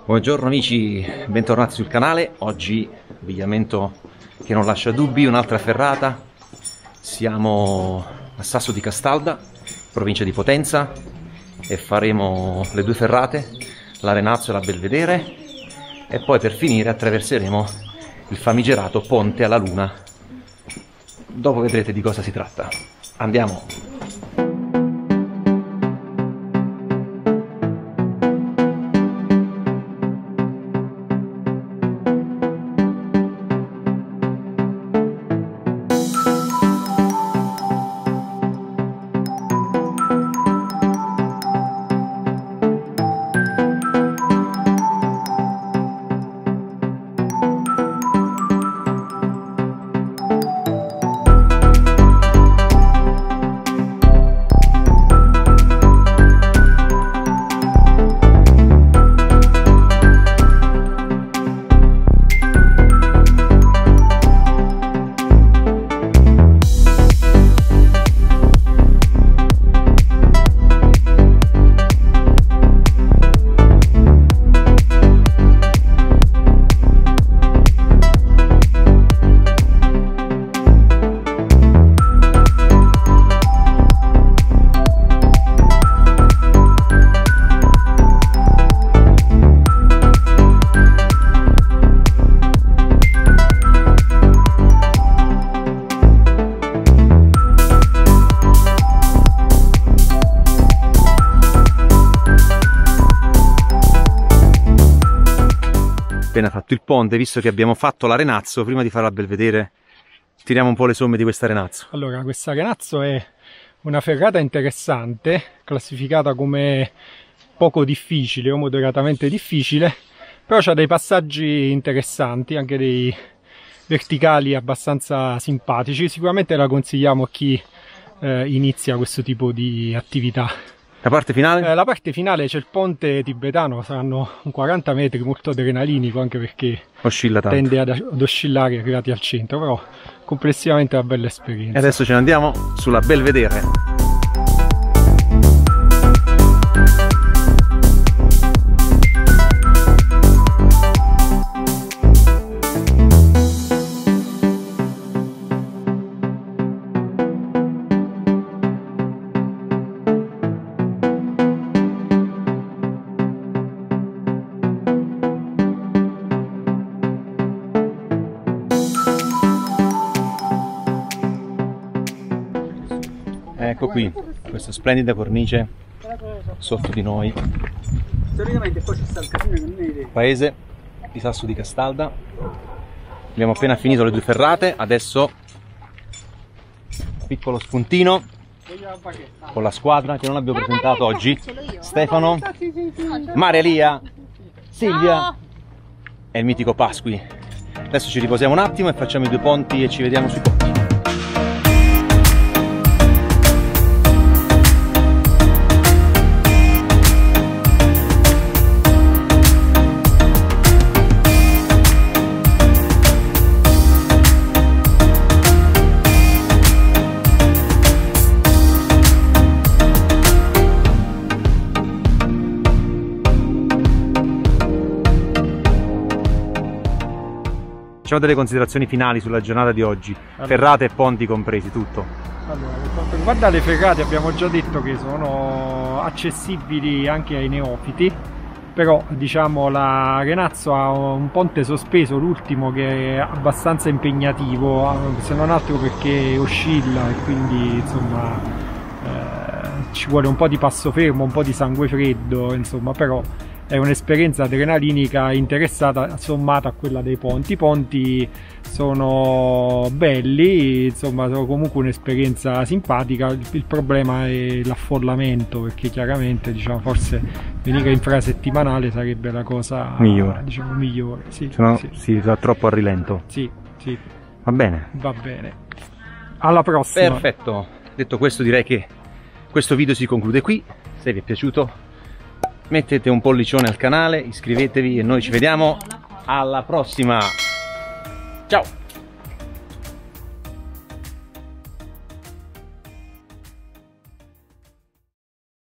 Buongiorno amici, bentornati sul canale. Oggi abbigliamento che non lascia dubbi, un'altra ferrata. Siamo a Sasso di Castalda, provincia di Potenza, e faremo le due ferrate, l'Arenazzo e la Belvedere, e poi per finire attraverseremo il famigerato Ponte alla Luna. Dopo vedrete di cosa si tratta. Andiamo! Appena fatto il ponte, visto che abbiamo fatto l'Arenazzo, prima di fare la Belvedere tiriamo un po' le somme di questa Arenazzo. Allora, questa Arenazzo è una ferrata interessante, classificata come poco difficile o moderatamente difficile, però c'ha dei passaggi interessanti, anche dei verticali abbastanza simpatici. Sicuramente la consigliamo a chi inizia questo tipo di attività. La parte finale? La parte finale c'è il ponte tibetano, saranno un 40 metri, molto adrenalinico, anche perché oscilla tanto, tende ad oscillare arrivati al centro, però complessivamente è una bella esperienza. E adesso ce ne andiamo sulla Belvedere. Ecco qui, questa splendida cornice sotto di noi, paese di Sasso di Castalda. Abbiamo appena finito le due ferrate, adesso piccolo spuntino con la squadra che non abbiamo presentato oggi: Stefano, Maria Elia, Silvia e il mitico Pasqui. Adesso ci riposiamo un attimo e facciamo i due ponti e ci vediamo sui ponti. Facciamo delle considerazioni finali sulla giornata di oggi, ferrate e ponti compresi, tutto. Allora, per quanto riguarda le ferrate abbiamo già detto che sono accessibili anche ai neofiti, però diciamo la Arenazzo ha un ponte sospeso, l'ultimo, che è abbastanza impegnativo, se non altro perché oscilla e quindi insomma ci vuole un po' di passo fermo, un po' di sangue freddo, insomma, però è un'esperienza adrenalinica interessata sommata a quella dei ponti. I ponti sono belli, insomma, sono comunque un'esperienza simpatica. Il problema è l'affollamento, perché chiaramente, diciamo, forse venire infrasettimanale sarebbe la cosa migliore, diciamo, migliore. Sì, se no sì, si va troppo a rilento. Sì, sì. Va bene. Va bene. Alla prossima. Perfetto. Detto questo, direi che questo video si conclude qui. Se vi è piaciuto, mettete un pollicione al canale, iscrivetevi e noi ci vediamo alla prossima. Ciao!